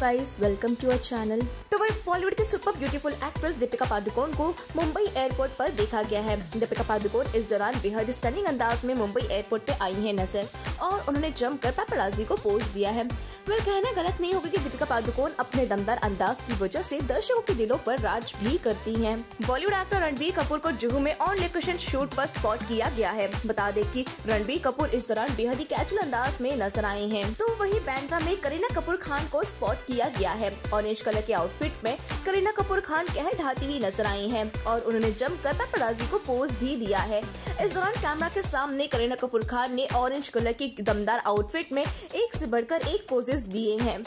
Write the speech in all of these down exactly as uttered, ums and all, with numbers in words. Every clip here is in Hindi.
Guys, welcome to our channel. तो वही बॉलीवुड की super beautiful actress Deepika Padukone को मुंबई एयरपोर्ट पर देखा गया है। दीपिका पादुकोण इस दौरान बेहद स्टनिंग अंदाज में मुंबई एयरपोर्ट पे आई हैं नजर और उन्होंने जमकर पेपराजी को पोज दिया है। वह कहना गलत नहीं होगा कि दीपिका पादुकोण अपने दमदार अंदाज की वजह से दर्शकों के दिलों पर राज भी करती हैं। बॉलीवुड एक्टर रणबीर कपूर को जुहू में ऑन लोकेशन शूट पर स्पॉट किया गया है। बता दें कि रणबीर कपूर इस दौरान बेहद ही कैजुअल अंदाज में नजर आए हैं। तो वही बांद्रा में करीना कपूर खान को स्पॉट किया गया है। ऑरेंज कलर के आउटफिट में करीना कपूर खान कहर ढाती हुई नजर आई हैं और उन्होंने जमकर पेपराजी को पोज भी दिया है। इस दौरान कैमरा के सामने करीना कपूर खान ने ऑरेंज कलर की दमदार आउटफिट में एक से बढ़कर एक पोजेस दिए हैं।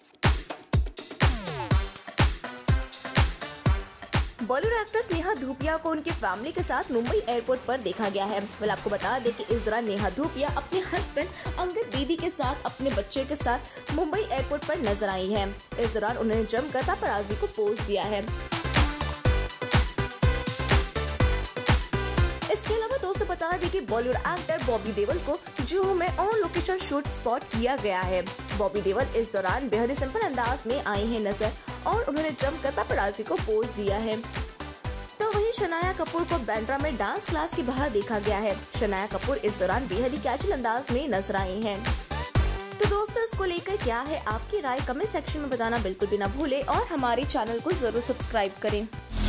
बॉलीवुड एक्ट्रेस नेहा धूपिया को उनकी फैमिली के साथ मुंबई एयरपोर्ट पर देखा गया है। वेल आपको बता दें कि इस दौरान नेहा धूपिया अपने हस्बैंड अंगद बेदी के साथ अपने बच्चे के साथ मुंबई एयरपोर्ट पर नजर आई हैं। इस दौरान उन्होंने जमकर पेपराजी को पोज दिया है। इसके अलावा दोस्तों बता दें कि बॉलीवुड एक्टर बॉबी देओल को जुहू में ऑन लोकेशन शूट स्पॉट किया गया है। बॉबी देओल इस दौरान बेहद सिंपल अंदाज में आई हैं नजर और उन्होंने जमकर पेपराजी को पोज दिया है। तो वहीं शनाया कपूर को बांद्रा में डांस क्लास के बाहर देखा गया है। शनाया कपूर इस दौरान बेहद ही कैजुअल अंदाज में नजर आई हैं। तो दोस्तों इसको लेकर क्या है आपकी राय, कमेंट सेक्शन में बताना बिल्कुल भी ना भूले और हमारे चैनल को जरूर सब्सक्राइब करें।